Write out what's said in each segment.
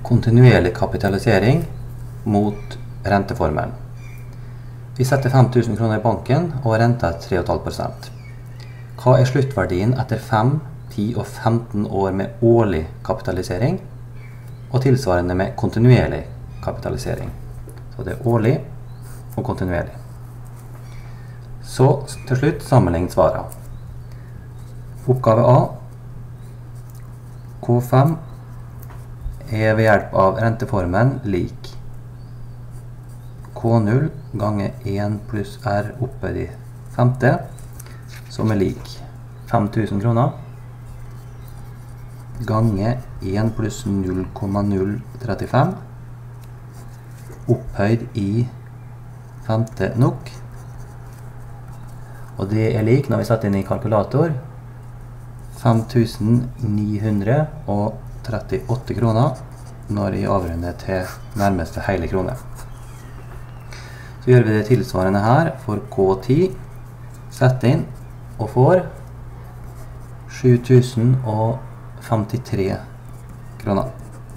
kontinuerlig kapitalisering mot renteformelen. Vi setter 5000 kroner i banken og renta 3,5%. Hva er sluttverdien etter 5, 10 og 15 år med årlig kapitalisering, og tilsvarende med kontinuerlig kapitalisering? Så det er årlig og kontinuerlig. Så til slutt sammenlign svarene. Oppgave A. K5 er ved hjelp av renteformen lik K0 ganger 1 pluss R opphøyd i femte, som er lik 5000 kroner, ganger 1 pluss 0,035, opphøyd i femte nok, og det er lik, når vi setter inn i kalkulator, 5938 kroner når jeg avrunder til nærmeste hele krone. Så gjør vi det tilsvarende her for K10, setter inn og får 7053 kroner.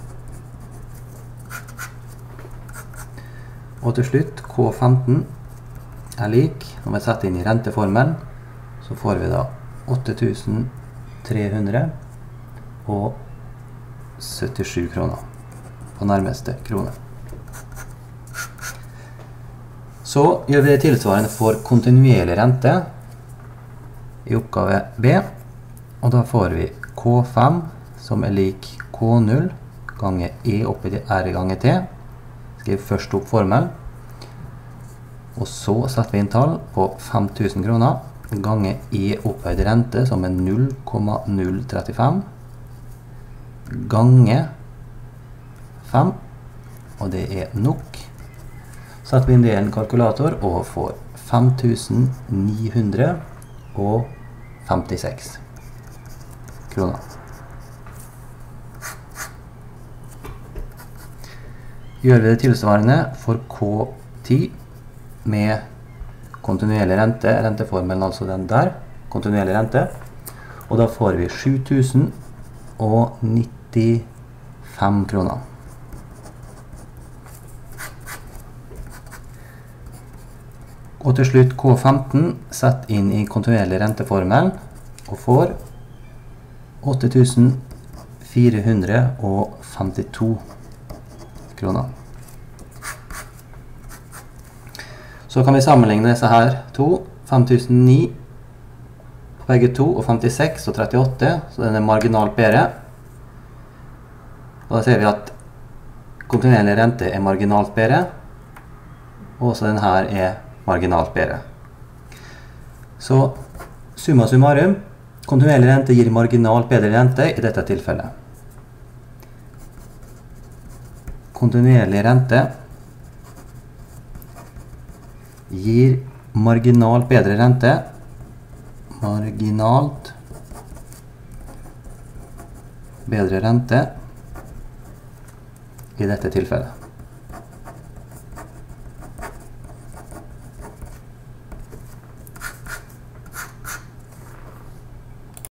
Og til slutt K15 er lik, når vi setter inn i renteformelen, så får vi da 8377 kroner på nærmeste krone. Så gjør vi det tilsvarende for kontinuerlig rente i oppgave B, og da får vi K5 som er lik K0 ganger E oppi til R ganger T. Skriv først opp formelen, og så setter vi inn tall på 5000 kroner ganger E opphøyd rente som er 0,035 ganger 5, og det er nok. Setter vi inn det i en kalkulator og får 5956 kroner. Gjør vi det tilsvarende for K10 med kontinuerlig rente, renteformelen altså den der, kontinuerlig rente, og da får vi 7095 kroner. Og til slutt K15, sett inn i kontinuerlig renteformelen og får 8452 kroner. Så kan vi sammenligne disse her to, 5009 på begge to, og 56 og 38, så den er marginalt bedre. Og da ser vi at kontinuerlig rente er marginalt bedre, og også den her er marginalt bedre. Så summa summarum, kontinuerlig rente gir marginalt bedre rente i dette tilfellet. Kontinuerlig rente gir marginalt bedre rente, marginalt bedre rente i dette tilfellet.